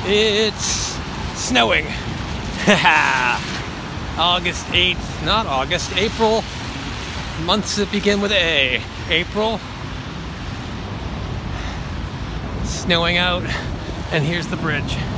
It's snowing. August 8th, not August, April. Months that begin with A. April. Snowing out, and here's the bridge.